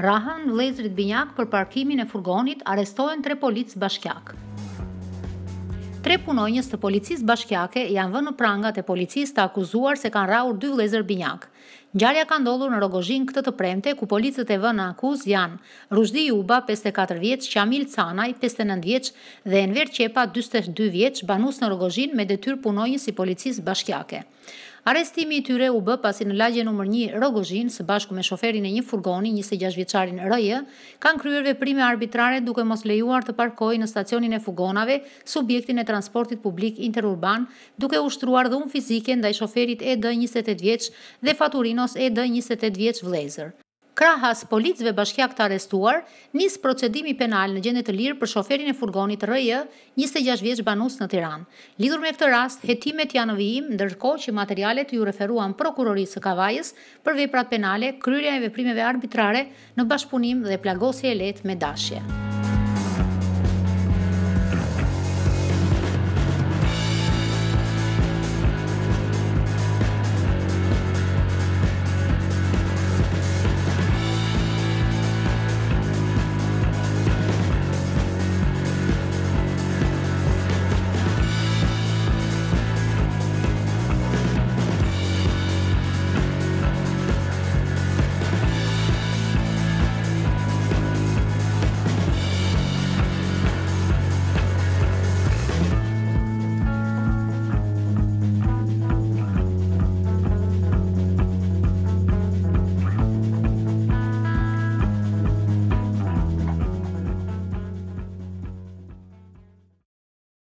Rahan vëllezërit Binjak për parkimin e furgonit, arrestohen 3 policë bashkiak. 3 punonjës të policisë bashkiake janë vënë në prangat e policisë të akuzuar se kanë rrahur 2 vëllezër Binjak. Ngjarja ka ndodhur në Rogozhin këtë të premte, ku policët e vënë në akuzë janë Rushdi Juba, 54 vjeç, Qamil Canaj, 59 vjeç dhe Enver Qepa, 42 vjeç, banus në Rogozhin me detyrë punonjës i policisë bashkiake. Arrestimi i tyre u bë pasi në lagje numër 1 Rogozhin, së bashku me shoferin e një furgoni, 26 vjeçarin RJ, kanë kryer veprime arbitrare duke mos lejuar të parkojë në stacionin e fugonave subjektin e transportit publik interurban, duke ushtruar dhunë fizike ndaj shoferit ED 28 vjeç dhe Faturinos ED 28 vjeç vëllezër. Krahas policëve bashkiak të arrestuar, nis procedimi penal në gjendje të lirë për shoferin e furgonit RJ, 26 vjeç banus në Tiranë. Lidhur me këtë rast, hetimet janë në vijim, ndërkohë që materialet ju referuan prokurorisë së Kavajës për veprat penale, kryerja e veprimeve arbitrare në bashkëpunim dhe plagosje e lehtë me dashje.